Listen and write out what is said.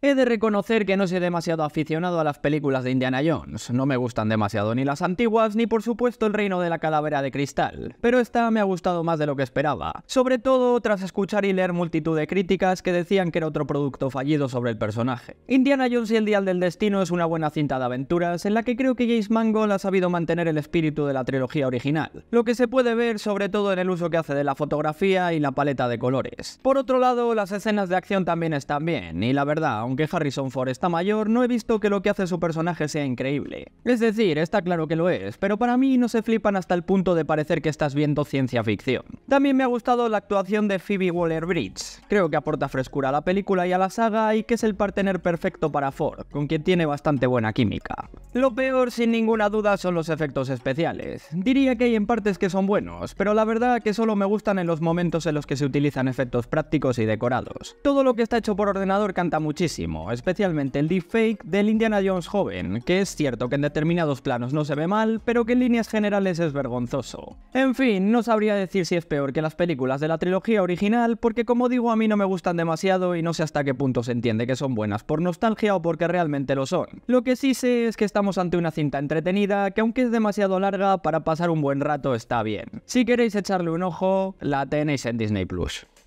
He de reconocer que no soy demasiado aficionado a las películas de Indiana Jones, no me gustan demasiado ni las antiguas ni por supuesto el reino de la calavera de cristal, pero esta me ha gustado más de lo que esperaba, sobre todo tras escuchar y leer multitud de críticas que decían que era otro producto fallido sobre el personaje. Indiana Jones y el Dial del Destino es una buena cinta de aventuras en la que creo que James Mangold ha sabido mantener el espíritu de la trilogía original, lo que se puede ver sobre todo en el uso que hace de la fotografía y la paleta de colores. Por otro lado, las escenas de acción también están bien, y la verdad, aunque Harrison Ford está mayor, no he visto que lo que hace su personaje sea increíble. Es decir, está claro que lo es, pero para mí no se flipan hasta el punto de parecer que estás viendo ciencia ficción. También me ha gustado la actuación de Phoebe Waller-Bridge. Creo que aporta frescura a la película y a la saga y que es el partener perfecto para Ford, con quien tiene bastante buena química. Lo peor, sin ninguna duda, son los efectos especiales. Diría que hay en partes que son buenos, pero la verdad que solo me gustan en los momentos en los que se utilizan efectos prácticos y decorados. Todo lo que está hecho por ordenador canta muchísimo, especialmente el deepfake del Indiana Jones joven, que es cierto que en determinados planos no se ve mal, pero que en líneas generales es vergonzoso. En fin, no sabría decir si es peor que las películas de la trilogía original, porque como digo a mí no me gustan demasiado y no sé hasta qué punto se entiende que son buenas por nostalgia o porque realmente lo son. Lo que sí sé es que estamos ante una cinta entretenida que aunque es demasiado larga, para pasar un buen rato está bien. Si queréis echarle un ojo, la tenéis en Disney Plus.